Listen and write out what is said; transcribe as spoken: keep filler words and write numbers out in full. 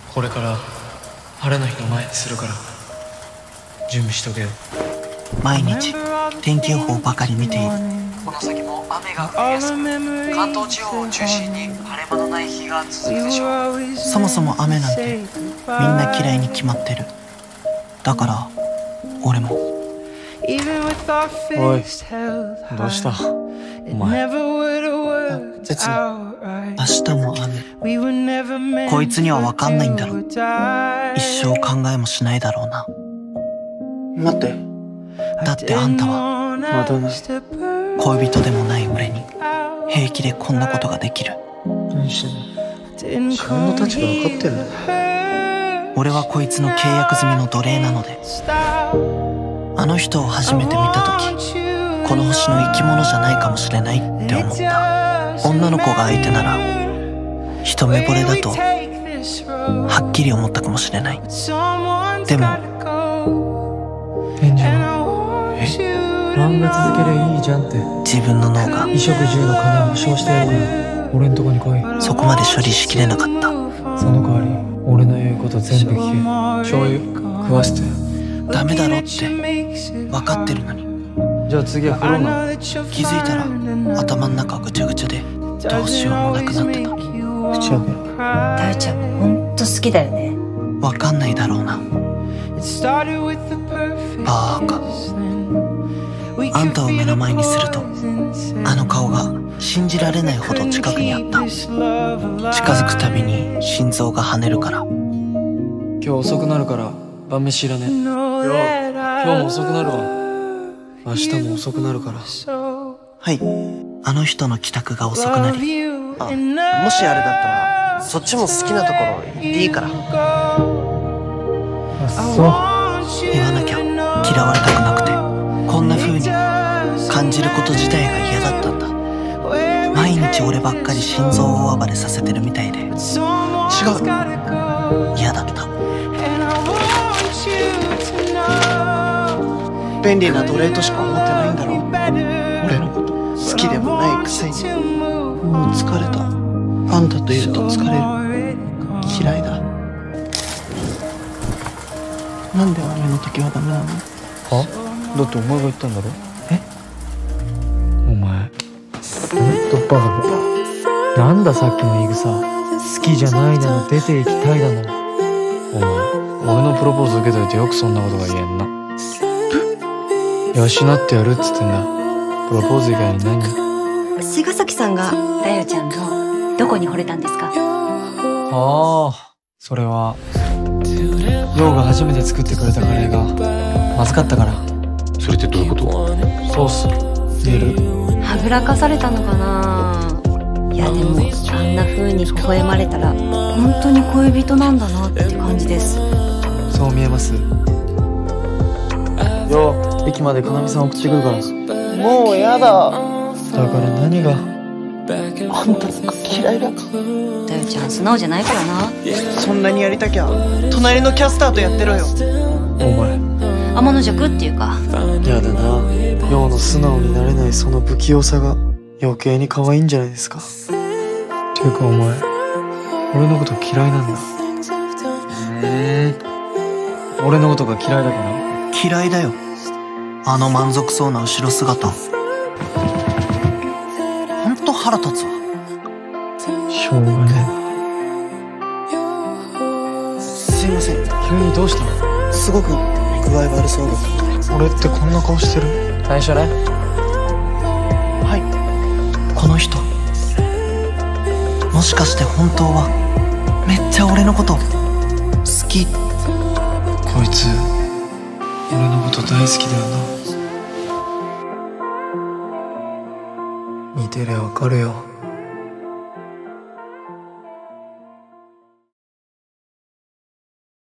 これから晴れの日の前にするから準備しとけよ。 毎日天気予報ばかり見ている。 この先も雨が降りやすく、関東地方を中心に晴れ間のない日が続くでしょう。 そもそも雨なんてみんな嫌いに決まってる。だから俺も。 おい、どうしたお前。 別に明日も雨。こいつには分かんないんだろ。一生考えもしないだろうな。待って。だってあんたはまたね。 恋人でもない俺に平気でこんなことができる。 何してんの。自分の立場分かってんの。 俺はこいつの契約済みの奴隷なので。あの人を初めて見た時、この星の生き物じゃないかもしれないって思った。女の子が相手なら一目惚れだとはっきり思ったかもしれない。でも返事はえ漫画続けりゃいいじゃんって。 自分の脳が衣食住の金を保証してやるから俺んとこに来い。 そこまで処理しきれなかった。 その代わり俺の言うこと全部聞け。醤油食わせて。 ダメだろって分かってるのに。 じゃあ次は風呂な。 気づいたら頭の中ぐちゃぐちゃでどうしようもなくなってた。 口開け。 大ちゃんほんと好きだよね。 分かんないだろうな。バーカ。あんたを目の前にするとあの顔が信じられないほど近くにあった。近づくたびに心臓が跳ねるから。 今日遅くなるから晩飯いらねえ。今日も遅くなるわ。明日も遅くなるから。 はい。あの人の帰宅が遅くなり。 あ、もしあれだったらそっちも好きなところ行っていいから。 あっそ。 言わなきゃ嫌われたくなくてこんな風に感じること自体が嫌だったんだ。毎日俺ばっかり心臓を暴れさせてるみたいで。違う、嫌だった。 便利な奴隷としか思ってないんだろう。俺のこと好きでもないくせに。もう疲れた。あんたといると疲れる。嫌いだ。なんで雨の時はダメなの？ は？だってお前が言ったんだろ。え？お前ほんとバカだ。なんださっきの言い草。好きじゃないなの出て行きたいだの。お前俺のプロポーズ受けといてよくそんなことが言えんな。養ってやるっつってんだ。プロポーズ以外に何？ 茅ヶ崎さんがだよちゃんのどこに惚れたんですか？ ああ、それは陽が初めて作ってくれたカレーがまずかったから。 それってどういうこと？ ソース入れる。 はぐらかされたのかな。いやでもあんな風に微笑まれたら本当に恋人なんだなって感じです。 そう見えます。よう、駅までかなみさん送ってくるから。 もうやだ。 だから何が？ あんたのこと嫌いだ。 だよちゃん素直じゃないからな。 そんなにやりたきゃ隣のキャスターとやってろよ。 お前天の弱っていうか。 やだな。陽の素直になれないその不器用さが余計に可愛いんじゃないですか。ていうかお前俺のこと嫌いなんだ。えー、俺のことが嫌いだから？ 嫌いだよ。あの満足そうな後ろ姿。ほんと腹立つわ。 しょうがねえ。すいません。 急にどうしたの？ すごく具合悪そうだった。 俺ってこんな顔してる？最初ね。 はい。 この人もしかして本当はめっちゃ俺のこと好き？ こいつ俺のこと大好きだよな。似てりゃわかるよ。